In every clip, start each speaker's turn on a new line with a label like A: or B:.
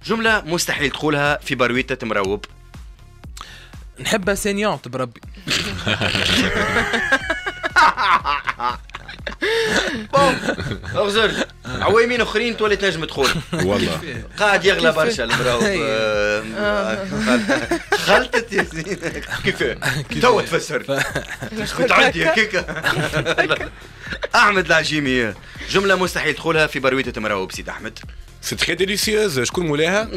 A: جملة مستحيل تقولها في برويتة مروب.
B: نحبها سينيونت بربي.
A: بوم اغزر عوامين اخرين تولي تنجم تقول
C: والله
A: قاعد يغلى برشا المراوب. خلطت يا زين كيف تو تفسر كنت عندي هكاك. احمد العجيمي جملة مستحيل تقولها في برويتة مراوب. سيد احمد
C: سي تري ديليسيوز. شكون مولاها؟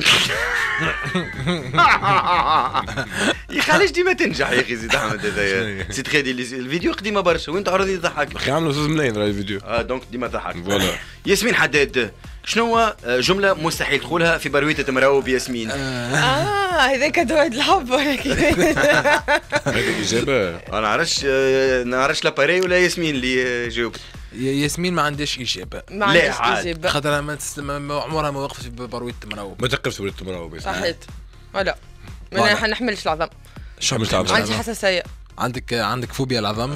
A: يا اخي علاش ديما تنجح يا اخي سيد احمد هذايا سي تري ديليسيوز. الفيديو قديمة برشا وانت عرضي تضحك.
C: اخي عملوا 2 ملايين راهي الفيديو.
A: دونك ديما تضحك.
C: فوالا.
A: ياسمين حداد شنو هو جملة مستحيل تقولها في برويتة مراوب ياسمين؟
D: هذاك دواد الحب ولكن
C: هذه إجابة.
A: أنا نعرفش لاباري ولا ياسمين اللي جاوبت.
B: ياسمين ما عندهاش إجابة.
D: ما عندهاش إجابة.
B: خاطرها عمرها ما وقفت في بروية مراوب.
C: ما تقفش بروية مراوب.
D: صحيت. ولا. ما نحملش العظم.
C: شو حملت العظم؟
D: عندي حساسية.
B: عندك فوبيا العظم.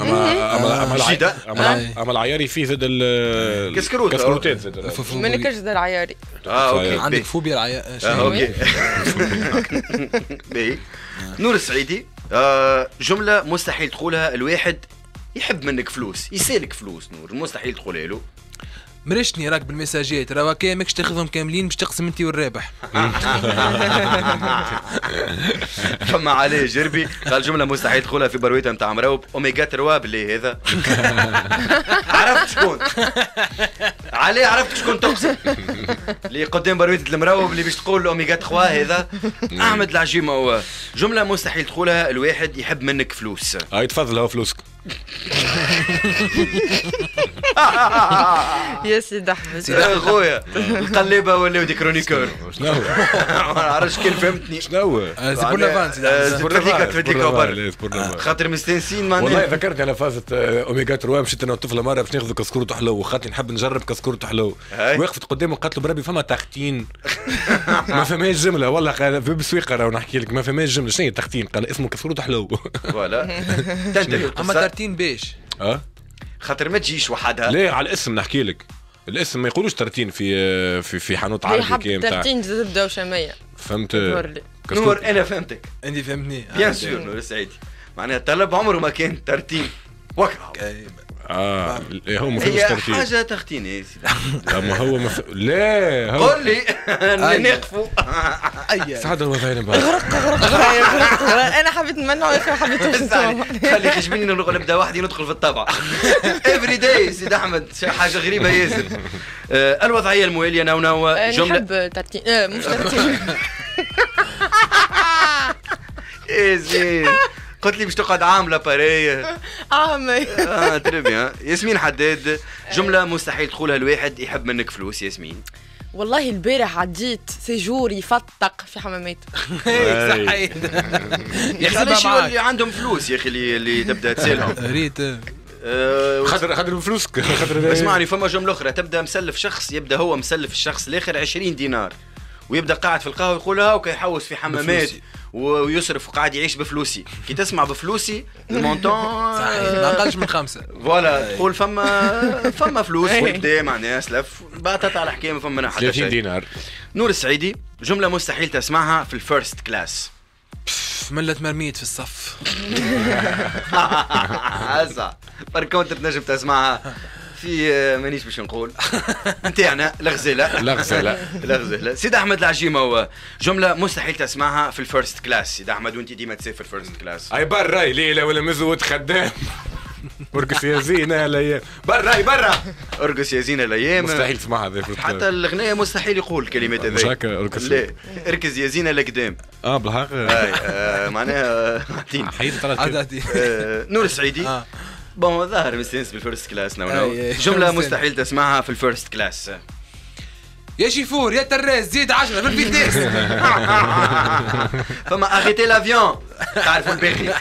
C: اما العياري فيه زاد
A: كسكروتات
C: زاد.
D: ما نكرش ذا العياري.
A: اوكي
B: عندك فوبيا العياري.
A: اوكي باهي. نور السعيدي جملة مستحيل تقولها الواحد يحب منك فلوس يسالك فلوس. نور مستحيل تقولها له.
B: مرشني راك بالمساجات راه كي ماكش تاخذهم كاملين باش تقسم انت والرابح.
A: فما عليه جربي قال جمله مستحيل تقولها في برويته نتاع مراوب اوميجا 3 باللي هذا. عرفت شكون عليه عرفت شكون تقصد اللي قدام برويته المراوب اللي باش تقول اوميجا 3 هذا. احمد العجيمه هو جمله مستحيل تقولها الواحد يحب منك فلوس.
C: هاي تفضل هو فلوسك.
D: يا سيدي احمد
A: خويا القليبه ولاو دي كرونيكور.
C: شنو
A: ما نعرفش كيف فهمتني.
C: شنو
B: سي بور لافان
A: خاطر مستانسين معناها.
C: والله ذكرت على فازت اوميجا 3 مشيت انا والطفله مره باش ناخذ كسكروت حلو وخاطري نحب نجرب كسكروت حلو. وقفت قدامه قالت له بربي فما تختين. ما فماش جمله والله قال في بسويقه راه نحكي لك ما فماش جمله. شنو هي تختين؟ قال اسمه كسكروت حلو.
A: فوالا
B: اما ترتين باش
A: خاطر ما تجيش وحدها.
C: ليه على الاسم نحكي لك الاسم ما يقولوش ترتين في حانوت عربي
D: كي ترتين زبده وشميه.
C: فهمت
A: نور انا فهمتك
B: انت فهمتني
A: بيان سور. نور السعيدي معناها طلب عمره ما كان ترتين وكا.
C: هو ما فيش ترتيب.
A: حاجه تختين يا سيدي.
C: اما هو لا هو
A: قول لي نقفوا.
C: سعد هو ثاني
D: غرق انا حبيت نمنعه يا اخي حبيت
A: خلي خشبيني نبدا وحدي ندخل في الطبع. افري داي سيد احمد حاجه غريبه ياسر. الوضعيه المواليه نو
D: جمله نحب ترتين مش ترتين.
A: ايه زين قلت لي باش تقعد عامله باريه
D: عامي.
A: تري بيان. ياسمين حداد جمله مستحيل تقولها الواحد يحب منك فلوس. ياسمين
D: والله البارح عديت سيجور يفتق في حمامات.
B: صحيح.
A: علاش اللي عندهم فلوس يا اخي اللي تبدا تسالهم
B: ريت
C: خاطر فلوسك. خاطر
A: اسمعني فما جمله اخرى تبدا مسلف شخص يبدا هو مسلف الشخص الاخر 20 دينار ويبدا قاعد في القهوه يقولها وكيحوس في حمامات ويصرف وقاعد يعيش بفلوسي. كي تسمع بفلوسي المونطون
B: صحيح ما اقلش من 5
A: فوالا تقول فما فلوس وبدا معناها سلف باتت على حكايه ما فما منها حتى شيء.
C: 30 دينار.
A: نور السعيدي جمله مستحيل تسمعها في الفيرست كلاس.
B: ملت مرميت في الصف.
A: هسا بركونت تنجم تسمعها في مانيش باش نقول نتاعنا الغزاله. سيد احمد العجيمه هو جمله مستحيل تسمعها في الفيرست كلاس. سيد احمد وانت ديما تسافر فيرست كلاس.
C: اي برا ليله ولا مزود خدام. ارقص يا زينه الايام برا
A: ارقص يا زينه الايام.
C: مستحيل تسمعها
A: حتى الاغنيه مستحيل يقول الكلمات هذه.
C: مش هكا ارقص.
A: لا اركز يا زينه لقدام.
C: بالحق
A: معناها
C: حيد
A: نور السعيدي بون ظاهر مستانس بالفيرست كلاس. جمله مستحيل تسمعها في الفيرست كلاس.
B: يا شيفور يا تراس زيد 10 في الفيتيس.
A: فما اغيتي لافيون تعرفوا الباقي.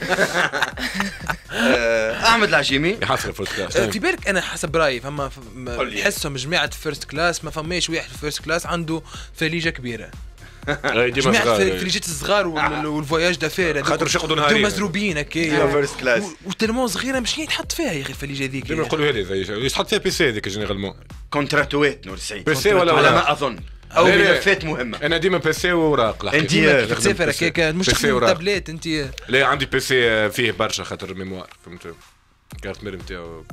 A: احمد العجيمي
C: يحصل فيرست كلاس.
B: في بالك انا حسب رايي فما نحسهم جماعه فيرست كلاس ما فماش واحد في فيرست كلاس عنده فليجه كبيره. جماعة فليجات الصغار والفواياج دافير
C: خاطر يقعدوا نهارين
B: مزروبين هكايا
A: فيرست كلاس
B: وتلمون صغيره مش يتحط فيها يا اخي الفليجه هذيك.
C: ديما نقولوا هذه يتحط فيها بيسي هذيك جينيرالمون
A: كونتراتوات. نور السعيد
C: بيسي ولا
A: على ما اظن او ملفات مهمه.
C: انا ديما بيسي وراق.
B: انت تسافر هكاك مش تخدم تابليت انت؟
C: لا عندي بيسي فيه برشا خاطر ميموار فهمت. كارت مير نتاعو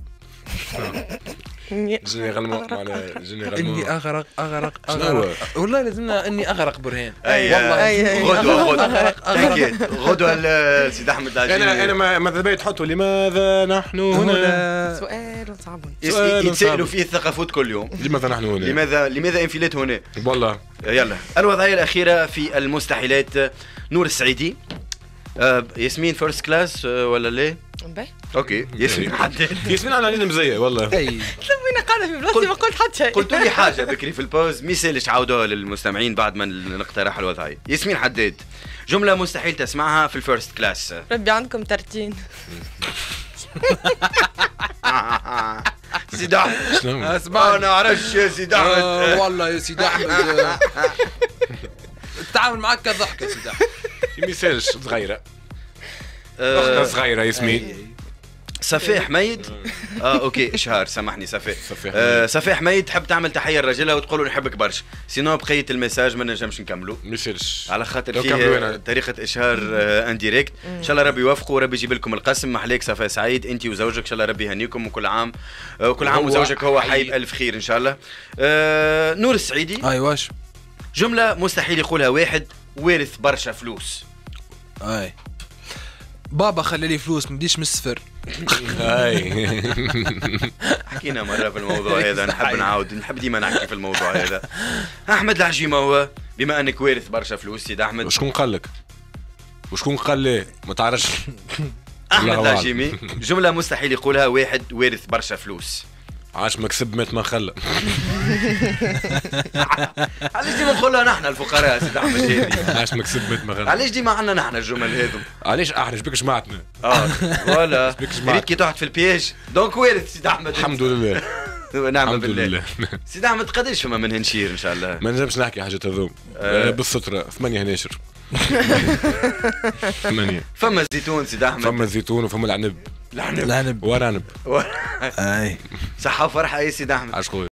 C: جينيرالمون معناها جينيرالمون
B: اني اغرق والله لازمنا اني اغرق برهان.
A: والله غدوه سيد احمد العجيمي.
C: انا ماذا بيا تحطوا لماذا نحن هنا؟
D: سؤال صعب
A: يتسالوا فيه الثقافات كل يوم.
C: لماذا نحن هنا؟
A: لماذا انفلات هنا؟
C: والله
A: يلا الوضعيه الاخيره في المستحيلات. نور السعيدي ياسمين فيرست كلاس ولا ليه؟ اوكي ياسمين حدد.
C: ياسمين انا علينا مزيه والله.
D: تلوينا قاعده في بلاصتي ما قلت حتى شيء.
A: قلت لي حاجه بكري في البوز ما يسالش عاودوها للمستمعين بعد ما نقترح الوضعيه. ياسمين حداد جمله مستحيل تسمعها في الفيرست كلاس.
D: ربي عندكم ترتين.
A: سيد احمد
B: اسمع
A: انا عرفش يا سيد احمد.
B: والله يا سيد احمد التعامل معك كضحك يا سيد احمد.
C: في مثال صغيره اختنا صغيره ياسمين.
A: صفاء حميد اوكي اشهار سامحني صفاء حميد تحب تعمل تحيه لراجلها وتقول له نحبك برشا سينو بقيه الميساج ما نجمش نكملوا
C: ميسالش
A: على خاطر فيه طريقه اشهار انديريكت. ان شاء الله ربي يوفقوا وربي يجيب لكم القسم. محليك صفاء سعيد انت وزوجك ان شاء الله ربي يهنيكم وكل عام وزوجك هو حي بألف خير ان شاء الله. نور السعيدي
B: واش
A: جمله مستحيل يقولها واحد وارث برشا فلوس.
B: بابا خلى لي فلوس ما بديش من الصفر.
A: حكينا مرة في الموضوع هذا نحب ديما نحكي في الموضوع هذا. أحمد العجيمة هو بما أنك وارث برشا فلوس سيد أحمد.
C: وشكون قال لك؟ وشكون قال لي؟ ما تعرفش.
A: أحمد العجيمي جملة مستحيل يقولها واحد وارث برشا فلوس.
C: عاش مكسب مات ما خلى.
A: علاش ديما نقولها نحن الفقراء سيد احمد هذي؟
C: علاش مكسب مات ما خلى؟
A: علاش ديما عندنا نحن الجمل هذو؟
C: علاش احرج بك جماعتنا؟
A: ولا ريت كي تقعد في البياج دونك وارث سيد احمد.
C: الحمد لله
A: نعم بالله. سيد احمد قداش فما من هنشير ان شاء الله؟
C: ما نجمش نحكي حاجه هذوم بالستره 8 هناشر. 8
A: فما الزيتون سيد احمد.
C: فما الزيتون وفما العنب.
A: العنب
C: ورعنب.
A: صحة وفرحة يا سيد احمد.
C: عاش خويا.